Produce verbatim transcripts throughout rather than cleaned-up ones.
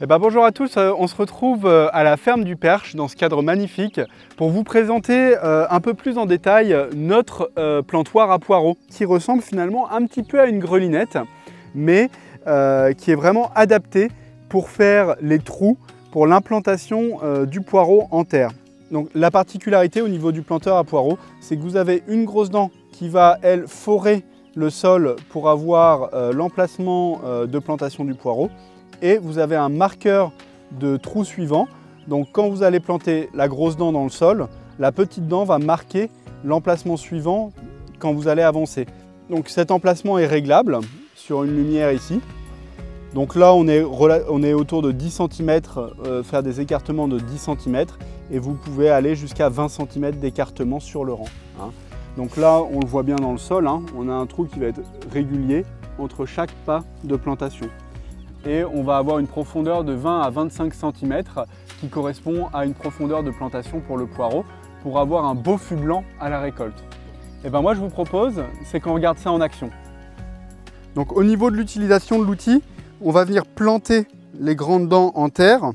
Eh ben bonjour à tous, on se retrouve à la ferme du Perche dans ce cadre magnifique pour vous présenter un peu plus en détail notre plantoir à poireaux qui ressemble finalement un petit peu à une grelinette mais euh, qui est vraiment adapté pour faire les trous pour l'implantation euh, du poireau en terre. Donc la particularité au niveau du planteur à poireaux, c'est que vous avez une grosse dent qui va elle forer le sol pour avoir euh, l'emplacement euh, de plantation du poireau. Et vous avez un marqueur de trou suivant. Donc quand vous allez planter la grosse dent dans le sol, la petite dent va marquer l'emplacement suivant quand vous allez avancer. Donc cet emplacement est réglable sur une lumière ici. Donc là on est, on est autour de dix centimètres, euh, faire des écartements de dix centimètres et vous pouvez aller jusqu'à vingt centimètres d'écartement sur le rang. Hein. Donc là on le voit bien dans le sol, hein, on a un trou qui va être régulier entre chaque pas de plantation. Et on va avoir une profondeur de vingt à vingt-cinq centimètres qui correspond à une profondeur de plantation pour le poireau pour avoir un beau fût blanc à la récolte. Et ben moi je vous propose, c'est qu'on regarde ça en action. Donc au niveau de l'utilisation de l'outil, on va venir planter les grandes dents en terre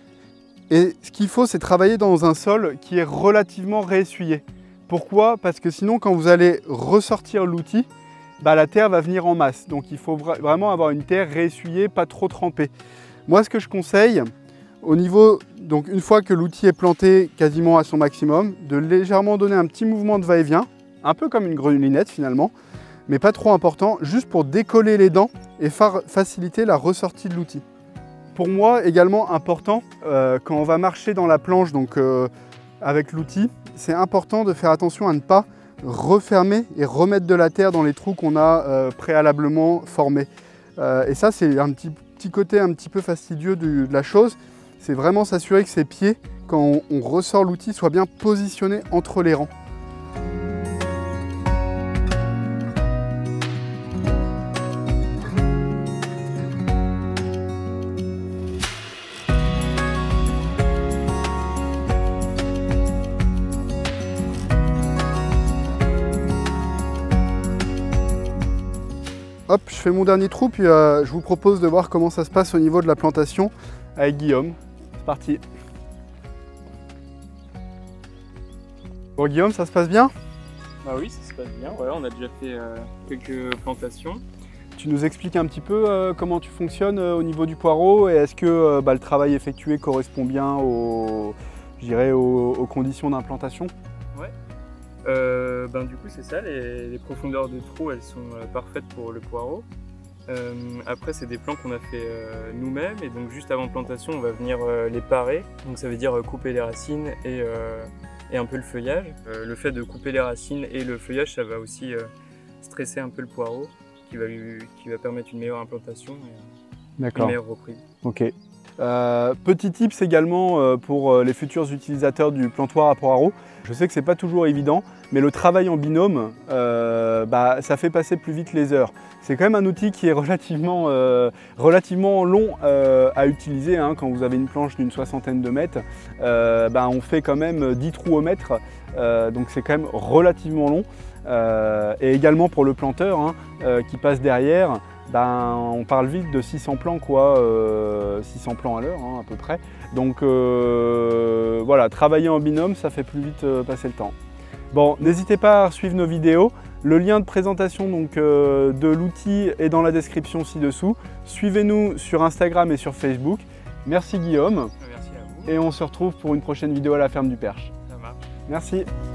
et ce qu'il faut c'est travailler dans un sol qui est relativement réessuyé. Pourquoi? Parce que sinon quand vous allez ressortir l'outil, bah, la terre va venir en masse. Donc il faut vraiment avoir une terre réessuyée, pas trop trempée. Moi ce que je conseille, au niveau, donc une fois que l'outil est planté quasiment à son maximum, de légèrement donner un petit mouvement de va-et-vient, un peu comme une grelinette finalement, mais pas trop important, juste pour décoller les dents et faciliter la ressortie de l'outil. Pour moi également important, euh, quand on va marcher dans la planche donc, euh, avec l'outil, c'est important de faire attention à ne pas refermer et remettre de la terre dans les trous qu'on a euh, préalablement formés. Euh, et ça, c'est un petit, petit côté un petit peu fastidieux de, de la chose. C'est vraiment s'assurer que ces pieds, quand on, on ressort l'outil, soient bien positionnés entre les rangs. Hop, je fais mon dernier trou, puis euh, je vous propose de voir comment ça se passe au niveau de la plantation avec Guillaume. C'est parti. Bon Guillaume, ça se passe bien? Bah oui, ça se passe bien, ouais, on a déjà fait euh, quelques plantations. Tu nous expliques un petit peu euh, comment tu fonctionnes euh, au niveau du poireau et est-ce que euh, bah, le travail effectué correspond bien aux, je dirais, aux, aux conditions d'implantation? Ouais. Euh, ben, du coup c'est ça, les, les profondeurs de trous elles sont euh, parfaites pour le poireau. Euh, après c'est des plants qu'on a fait euh, nous-mêmes et donc juste avant plantation on va venir euh, les parer. Donc ça veut dire euh, couper les racines et, euh, et un peu le feuillage. Euh, le fait de couper les racines et le feuillage ça va aussi euh, stresser un peu le poireau qui va, lui, qui va permettre une meilleure implantation et une meilleure reprise. Ok. Euh, petit tips également euh, pour les futurs utilisateurs du plantoir à poireaux. Je sais que c'est pas toujours évident, mais le travail en binôme, euh, bah, ça fait passer plus vite les heures. C'est quand même un outil qui est relativement, euh, relativement long euh, à utiliser. Hein. Quand vous avez une planche d'une soixantaine de mètres, euh, bah, on fait quand même dix trous au mètre, euh, donc c'est quand même relativement long. Euh, et également pour le planteur hein, euh, qui passe derrière. Ben, on parle vite de six cents plants, quoi, euh, six cents plants à l'heure hein, à peu près. Donc euh, voilà, travailler en binôme, ça fait plus vite euh, passer le temps. Bon, n'hésitez pas à suivre nos vidéos. Le lien de présentation donc, euh, de l'outil est dans la description ci-dessous. Suivez-nous sur Instagram et sur Facebook. Merci Guillaume. Merci à vous. Et on se retrouve pour une prochaine vidéo à la ferme du Perche. Ça marche. Merci.